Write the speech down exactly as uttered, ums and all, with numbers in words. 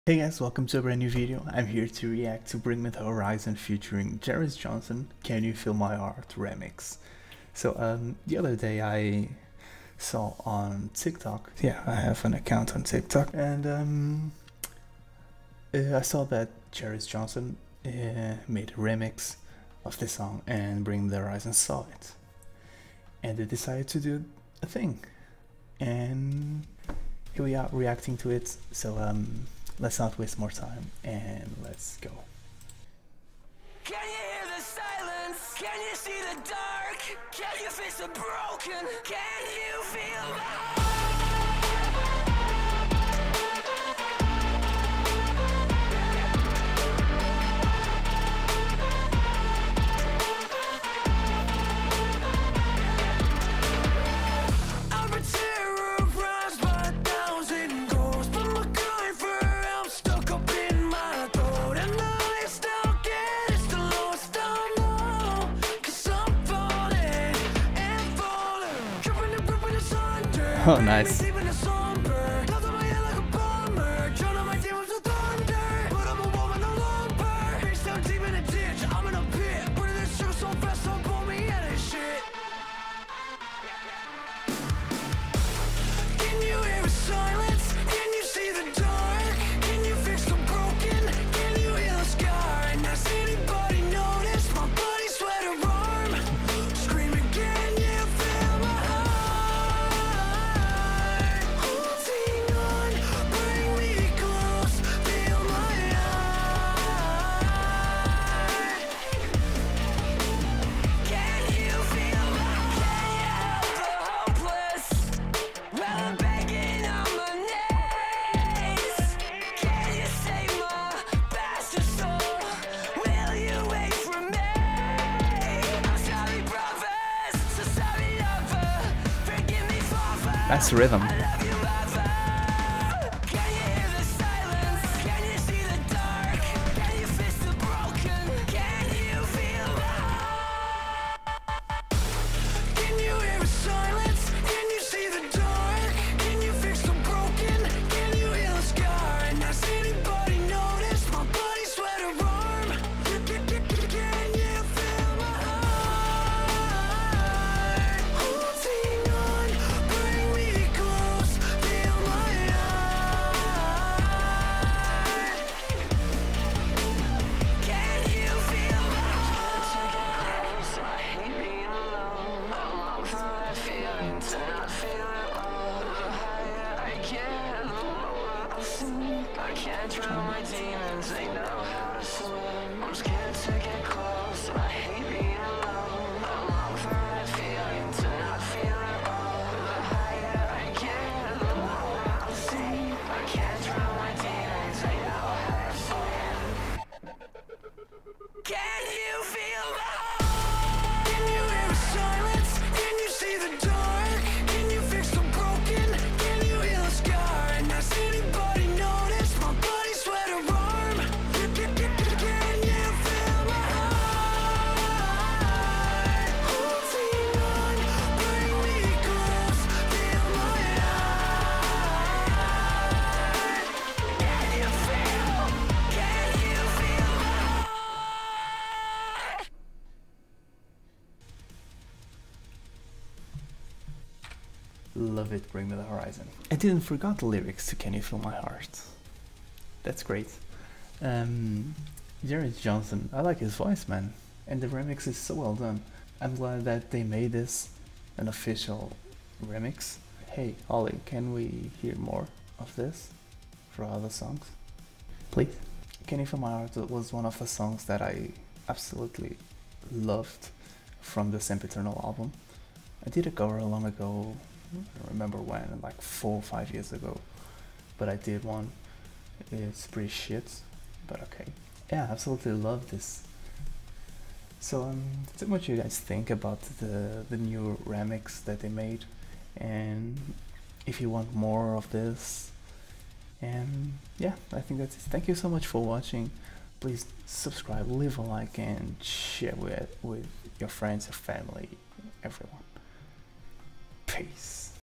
Hey guys, welcome to a brand new video. I'm here to react to Bring Me the Horizon featuring Jeris Johnson, Can You Feel My Heart remix. So um, the other day I saw on TikTok, yeah, I have an account on TikTok, and um, uh, I saw that Jeris Johnson uh, made a remix of this song and Bring Me the Horizon saw it. And they decided to do a thing. And here we are reacting to it, so um, let's not waste more time and let's go. Can you hear the silence? Can you see the dark? Can you face the broken? Can you feel the heart? I'm a terrorized by a thousand ghosts, but my cry for help stuck up in my throat. And the highest I'll get is the lowest I'll know, 'cause I'm falling and falling, dripping and ripping asunder. Oh, nice. That's rhythm. I can't drown my demons, they know how to swim. I'm scared to get close, I hate being alone. I long for that feeling, to not feel at all. The higher I get, the more I'll see. I can't drown my demons, they know how to swim. Can you feel the heart? Can you hear the silence? Can you see the dark? Can you fix the broken? Can you heal a scar? And has anybody noticed my body sweater warm? Can you feel my heart? Holding on, bring me close, feel my heart. Can you feel? Can you feel my heart? Love it, Bring Me the Horizon. I didn't forget the lyrics to Can You Feel My Heart. That's great. Um, Jeris Johnson, I like his voice, man. And the remix is so well done. I'm glad that they made this an official remix. Hey, Ollie, can we hear more of this for other songs? Please? Can You Feel My Heart was one of the songs that I absolutely loved from the Sempiternal album. I did a cover long ago, I don't remember when, like four or five years ago, but I did one. It's pretty shit, but okay. Yeah, I absolutely love this. So um, tell me what you guys think about the, the new remix that they made, and if you want more of this. And yeah, I think that's it. Thank you so much for watching. Please subscribe, leave a like, and share with, with your friends, your family, everyone. Peace.